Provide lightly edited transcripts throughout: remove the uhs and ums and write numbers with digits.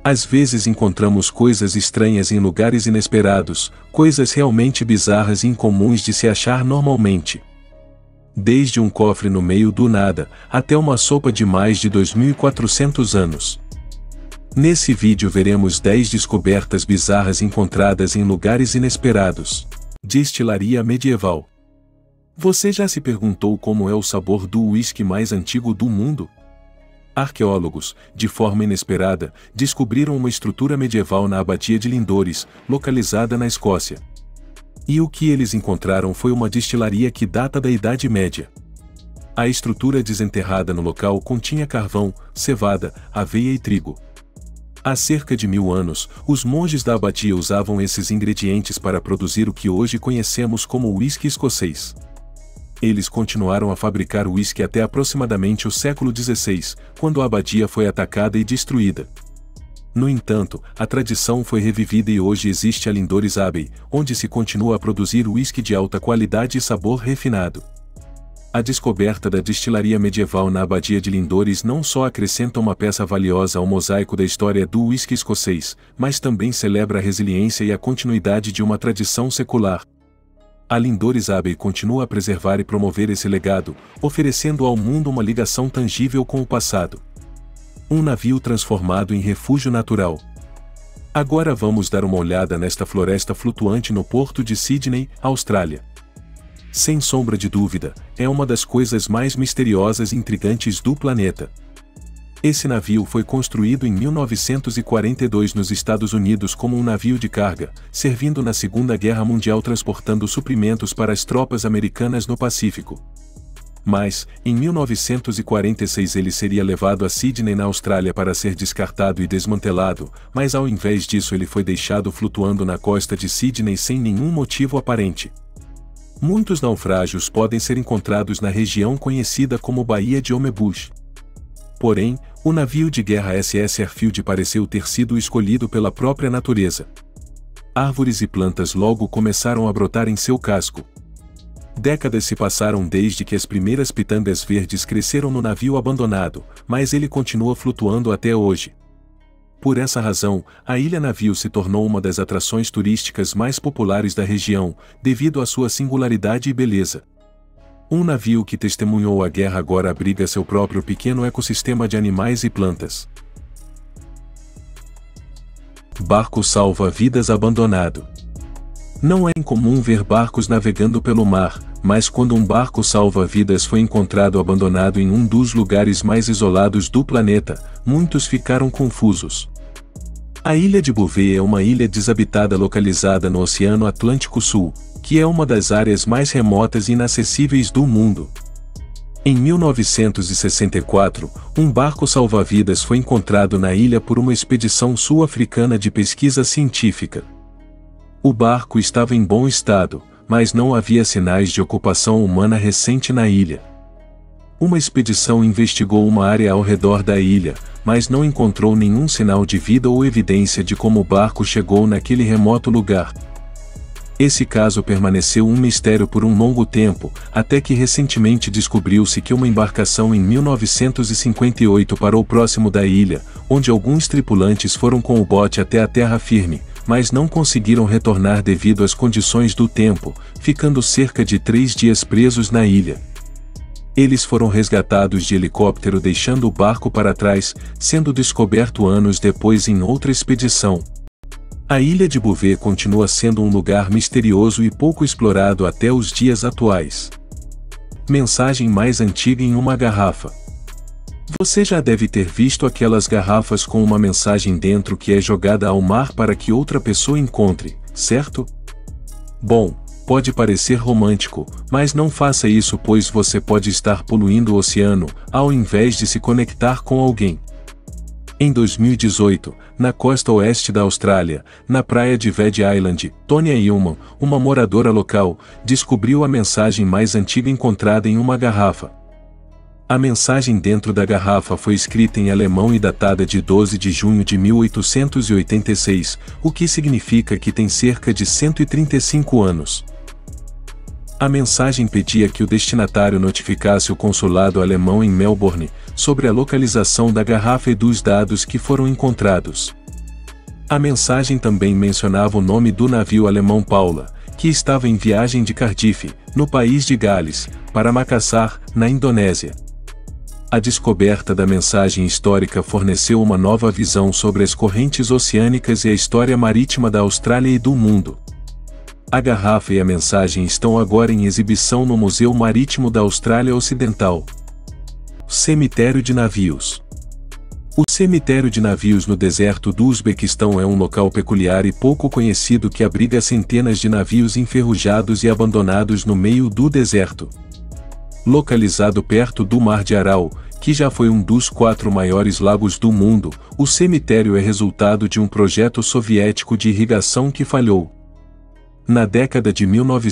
Às vezes encontramos coisas estranhas em lugares inesperados, coisas realmente bizarras e incomuns de se achar normalmente. Desde um cofre no meio do nada, até uma sopa de mais de 2.400 anos. Nesse vídeo veremos 10 descobertas bizarras encontradas em lugares inesperados. Destilaria medieval. Você já se perguntou como é o sabor do uísque mais antigo do mundo? Arqueólogos, de forma inesperada, descobriram uma estrutura medieval na abadia de Lindores, localizada na Escócia. E o que eles encontraram foi uma destilaria que data da Idade Média. A estrutura desenterrada no local continha carvão, cevada, aveia e trigo. Há cerca de 1000 anos, os monges da abadia usavam esses ingredientes para produzir o que hoje conhecemos como uísque escocês. Eles continuaram a fabricar uísque até aproximadamente o século XVI, quando a abadia foi atacada e destruída. No entanto, a tradição foi revivida e hoje existe a Lindores Abbey, onde se continua a produzir uísque de alta qualidade e sabor refinado. A descoberta da destilaria medieval na abadia de Lindores não só acrescenta uma peça valiosa ao mosaico da história do uísque escocês, mas também celebra a resiliência e a continuidade de uma tradição secular. A Lindores Abbey continua a preservar e promover esse legado, oferecendo ao mundo uma ligação tangível com o passado. Um navio transformado em refúgio natural. Agora vamos dar uma olhada nesta floresta flutuante no porto de Sydney, Austrália. Sem sombra de dúvida, é uma das coisas mais misteriosas e intrigantes do planeta. Esse navio foi construído em 1942 nos Estados Unidos como um navio de carga, servindo na Segunda Guerra Mundial transportando suprimentos para as tropas americanas no Pacífico. Mas, em 1946 ele seria levado a Sydney na Austrália para ser descartado e desmantelado, mas ao invés disso ele foi deixado flutuando na costa de Sydney sem nenhum motivo aparente. Muitos naufrágios podem ser encontrados na região conhecida como Baía de Homebush. Porém, o navio de guerra SS Airfield pareceu ter sido escolhido pela própria natureza. Árvores e plantas logo começaram a brotar em seu casco. Décadas se passaram desde que as primeiras pitangas verdes cresceram no navio abandonado, mas ele continua flutuando até hoje. Por essa razão, a ilha-navio se tornou uma das atrações turísticas mais populares da região, devido à sua singularidade e beleza. Um navio que testemunhou a guerra agora abriga seu próprio pequeno ecossistema de animais e plantas. Barco salva-vidas abandonado. Não é incomum ver barcos navegando pelo mar, mas quando um barco salva-vidas foi encontrado abandonado em um dos lugares mais isolados do planeta, muitos ficaram confusos. A ilha de Bouvet é uma ilha desabitada localizada no Oceano Atlântico Sul, que é uma das áreas mais remotas e inacessíveis do mundo. Em 1964, um barco salva-vidas foi encontrado na ilha por uma expedição sul-africana de pesquisa científica. O barco estava em bom estado, mas não havia sinais de ocupação humana recente na ilha. Uma expedição investigou uma área ao redor da ilha, mas não encontrou nenhum sinal de vida ou evidência de como o barco chegou naquele remoto lugar. Esse caso permaneceu um mistério por um longo tempo, até que recentemente descobriu-se que uma embarcação em 1958 parou próximo da ilha, onde alguns tripulantes foram com o bote até a terra firme, mas não conseguiram retornar devido às condições do tempo, ficando cerca de 3 dias presos na ilha. Eles foram resgatados de helicóptero deixando o barco para trás, sendo descoberto anos depois em outra expedição. A ilha de Bouvet continua sendo um lugar misterioso e pouco explorado até os dias atuais. Mensagem mais antiga em uma garrafa. Você já deve ter visto aquelas garrafas com uma mensagem dentro que é jogada ao mar para que outra pessoa encontre, certo? Bom, pode parecer romântico, mas não faça isso pois você pode estar poluindo o oceano, ao invés de se conectar com alguém. Em 2018, na costa oeste da Austrália, na praia de Ved Island, Tonya Hillman, uma moradora local, descobriu a mensagem mais antiga encontrada em uma garrafa. A mensagem dentro da garrafa foi escrita em alemão e datada de 12 de junho de 1886, o que significa que tem cerca de 135 anos. A mensagem pedia que o destinatário notificasse o consulado alemão em Melbourne sobre a localização da garrafa e dos dados que foram encontrados. A mensagem também mencionava o nome do navio alemão Paula, que estava em viagem de Cardiff, no país de Gales, para Makassar, na Indonésia. A descoberta da mensagem histórica forneceu uma nova visão sobre as correntes oceânicas e a história marítima da Austrália e do mundo. A garrafa e a mensagem estão agora em exibição no Museu Marítimo da Austrália Ocidental. Cemitério de navios. O cemitério de navios no deserto do Uzbequistão é um local peculiar e pouco conhecido que abriga centenas de navios enferrujados e abandonados no meio do deserto. Localizado perto do Mar de Aral, que já foi um dos 4 maiores lagos do mundo, o cemitério é resultado de um projeto soviético de irrigação que falhou. Na década de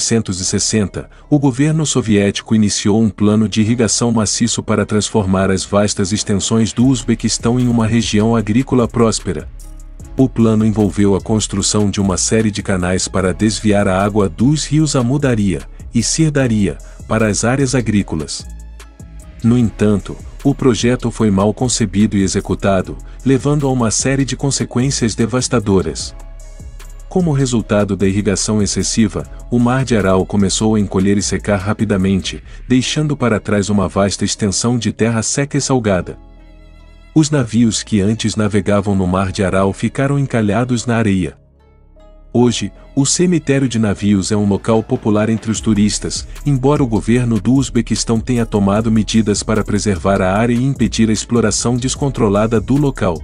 1960, o governo soviético iniciou um plano de irrigação maciço para transformar as vastas extensões do Uzbequistão em uma região agrícola próspera. O plano envolveu a construção de uma série de canais para desviar a água dos rios Amudarya e Sirdarya para as áreas agrícolas. No entanto, o projeto foi mal concebido e executado, levando a uma série de consequências devastadoras. Como resultado da irrigação excessiva, o Mar de Aral começou a encolher e secar rapidamente, deixando para trás uma vasta extensão de terra seca e salgada. Os navios que antes navegavam no Mar de Aral ficaram encalhados na areia. Hoje, o cemitério de navios é um local popular entre os turistas, embora o governo do Uzbequistão tenha tomado medidas para preservar a área e impedir a exploração descontrolada do local.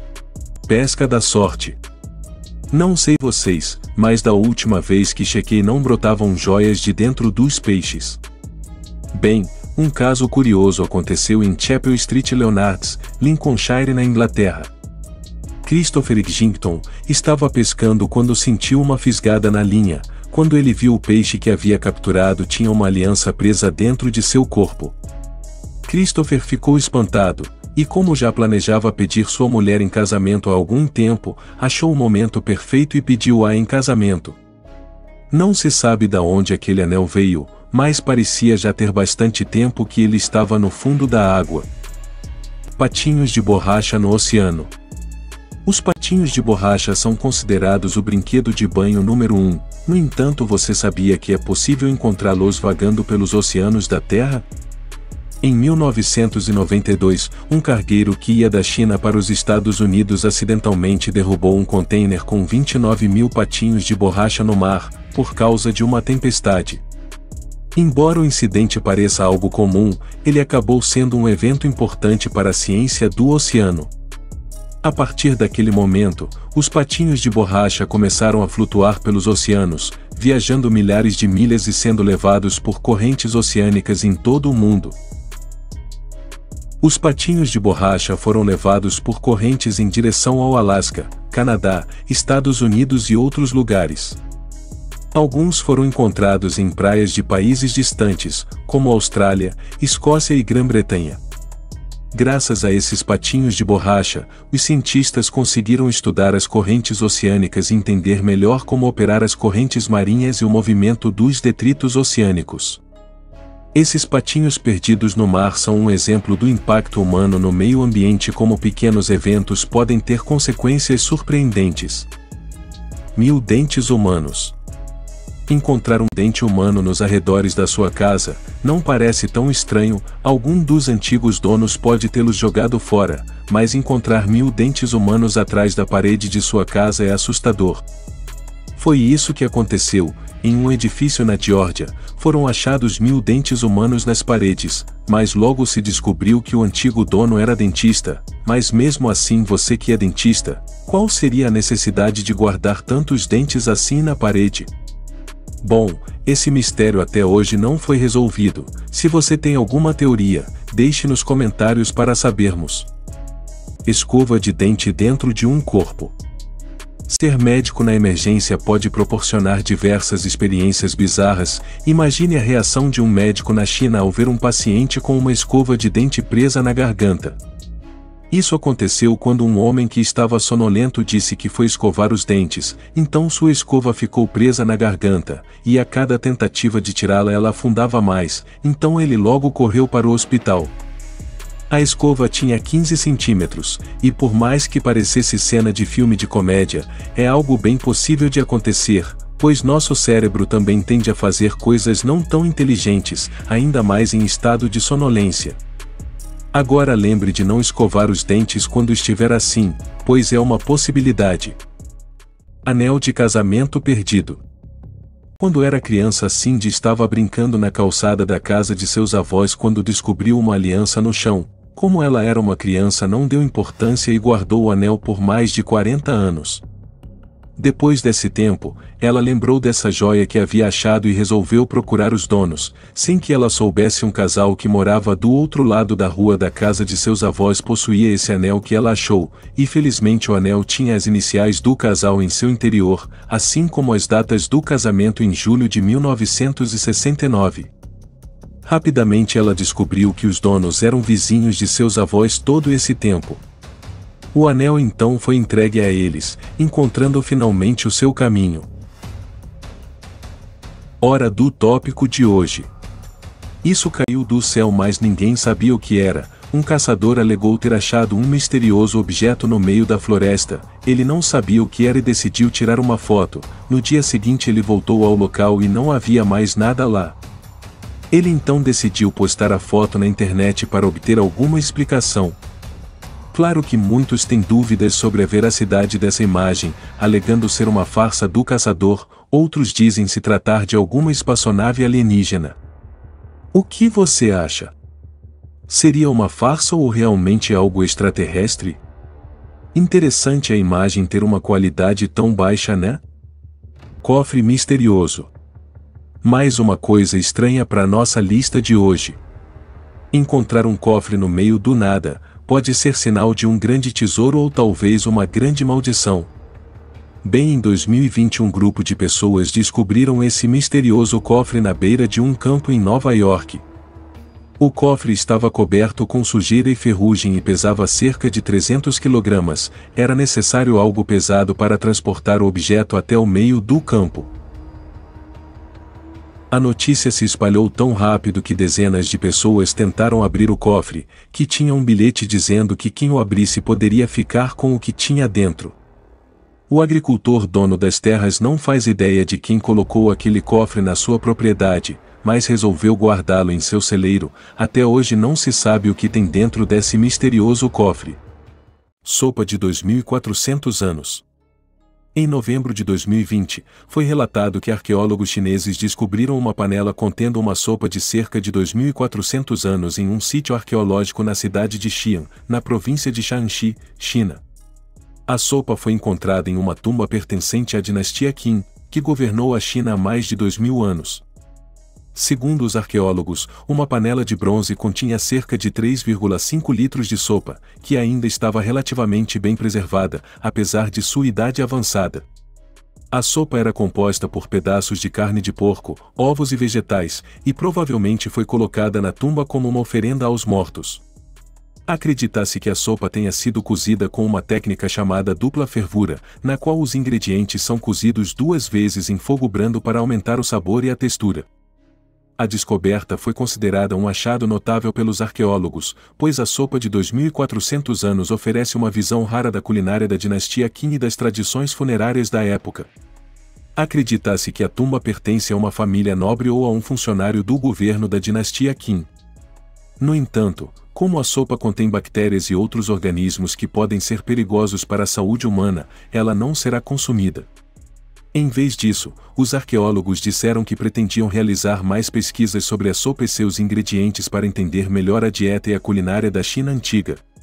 Pesca da sorte. Não sei vocês, mas da última vez que chequei não brotavam joias de dentro dos peixes. Bem, um caso curioso aconteceu em Chapel Street Leonards, Lincolnshire na Inglaterra. Christopher Egington estava pescando quando sentiu uma fisgada na linha. Quando ele viu o peixe que havia capturado tinha uma aliança presa dentro de seu corpo. Christopher ficou espantado, e como já planejava pedir sua mulher em casamento há algum tempo, achou o momento perfeito e pediu-a em casamento. Não se sabe de onde aquele anel veio, mas parecia já ter bastante tempo que ele estava no fundo da água. Patinhos de borracha no oceano. Os patinhos de borracha são considerados o brinquedo de banho número 1, no entanto, você sabia que é possível encontrá-los vagando pelos oceanos da Terra? Em 1992, um cargueiro que ia da China para os Estados Unidos acidentalmente derrubou um container com 29.000 patinhos de borracha no mar, por causa de uma tempestade. Embora o incidente pareça algo comum, ele acabou sendo um evento importante para a ciência do oceano. A partir daquele momento, os patinhos de borracha começaram a flutuar pelos oceanos, viajando milhares de milhas e sendo levados por correntes oceânicas em todo o mundo. Os patinhos de borracha foram levados por correntes em direção ao Alasca, Canadá, Estados Unidos e outros lugares. Alguns foram encontrados em praias de países distantes, como Austrália, Escócia e Grã-Bretanha. Graças a esses patinhos de borracha, os cientistas conseguiram estudar as correntes oceânicas e entender melhor como operar as correntes marinhas e o movimento dos detritos oceânicos. Esses patinhos perdidos no mar são um exemplo do impacto humano no meio ambiente, como pequenos eventos podem ter consequências surpreendentes. 1000 dentes humanos. Encontrar um dente humano nos arredores da sua casa não parece tão estranho, algum dos antigos donos pode tê-los jogado fora, mas encontrar 1000 dentes humanos atrás da parede de sua casa é assustador. Foi isso que aconteceu. Em um edifício na Geórgia, foram achados 1000 dentes humanos nas paredes, mas logo se descobriu que o antigo dono era dentista. Mas mesmo assim, você que é dentista, qual seria a necessidade de guardar tantos dentes assim na parede? Bom, esse mistério até hoje não foi resolvido. Se você tem alguma teoria, deixe nos comentários para sabermos. Escova de dente dentro de um corpo. Ser médico na emergência pode proporcionar diversas experiências bizarras. Imagine a reação de um médico na China ao ver um paciente com uma escova de dente presa na garganta. Isso aconteceu quando um homem que estava sonolento disse que foi escovar os dentes, então sua escova ficou presa na garganta, e a cada tentativa de tirá-la ela afundava mais, então ele logo correu para o hospital. A escova tinha 15 centímetros, e por mais que parecesse cena de filme de comédia, é algo bem possível de acontecer, pois nosso cérebro também tende a fazer coisas não tão inteligentes, ainda mais em estado de sonolência. Agora lembre de não escovar os dentes quando estiver assim, pois é uma possibilidade. Anel de casamento perdido. Quando era criança, Cindy estava brincando na calçada da casa de seus avós quando descobriu uma aliança no chão. Como ela era uma criança, não deu importância e guardou o anel por mais de 40 anos. Depois desse tempo, ela lembrou dessa joia que havia achado e resolveu procurar os donos. Sem que ela soubesse, um casal que morava do outro lado da rua da casa de seus avós possuía esse anel que ela achou, e felizmente o anel tinha as iniciais do casal em seu interior, assim como as datas do casamento em julho de 1969. Rapidamente ela descobriu que os donos eram vizinhos de seus avós todo esse tempo. O anel então foi entregue a eles, encontrando finalmente o seu caminho. Hora do tópico de hoje. Isso caiu do céu, mas ninguém sabia o que era. Um caçador alegou ter achado um misterioso objeto no meio da floresta. Ele não sabia o que era e decidiu tirar uma foto. No dia seguinte ele voltou ao local e não havia mais nada lá. Ele então decidiu postar a foto na internet para obter alguma explicação. Claro que muitos têm dúvidas sobre a veracidade dessa imagem, alegando ser uma farsa do caçador, outros dizem se tratar de alguma espaçonave alienígena. O que você acha? Seria uma farsa ou realmente algo extraterrestre? Interessante a imagem ter uma qualidade tão baixa, né? Cofre misterioso. Mais uma coisa estranha para nossa lista de hoje. Encontrar um cofre no meio do nada pode ser sinal de um grande tesouro ou talvez uma grande maldição. Bem, em 2020 um grupo de pessoas descobriram esse misterioso cofre na beira de um campo em Nova York. O cofre estava coberto com sujeira e ferrugem e pesava cerca de 300 kg. Era necessário algo pesado para transportar o objeto até o meio do campo. A notícia se espalhou tão rápido que dezenas de pessoas tentaram abrir o cofre, que tinha um bilhete dizendo que quem o abrisse poderia ficar com o que tinha dentro. O agricultor dono das terras não faz ideia de quem colocou aquele cofre na sua propriedade, mas resolveu guardá-lo em seu celeiro. Até hoje não se sabe o que tem dentro desse misterioso cofre. Sopa de 2.400 anos. Em novembro de 2020, foi relatado que arqueólogos chineses descobriram uma panela contendo uma sopa de cerca de 2.400 anos em um sítio arqueológico na cidade de Xi'an, na província de Shanxi, China. A sopa foi encontrada em uma tumba pertencente à dinastia Qin, que governou a China há mais de 2.000 anos. Segundo os arqueólogos, uma panela de bronze continha cerca de 3,5 litros de sopa, que ainda estava relativamente bem preservada, apesar de sua idade avançada. A sopa era composta por pedaços de carne de porco, ovos e vegetais, e provavelmente foi colocada na tumba como uma oferenda aos mortos. Acredita-se que a sopa tenha sido cozida com uma técnica chamada dupla fervura, na qual os ingredientes são cozidos 2 vezes em fogo brando para aumentar o sabor e a textura. A descoberta foi considerada um achado notável pelos arqueólogos, pois a sopa de 2.400 anos oferece uma visão rara da culinária da dinastia Qin e das tradições funerárias da época. Acredita-se que a tumba pertence a uma família nobre ou a um funcionário do governo da dinastia Qin. No entanto, como a sopa contém bactérias e outros organismos que podem ser perigosos para a saúde humana, ela não será consumida. Em vez disso, os arqueólogos disseram que pretendiam realizar mais pesquisas sobre a sopa e seus ingredientes para entender melhor a dieta e a culinária da China antiga.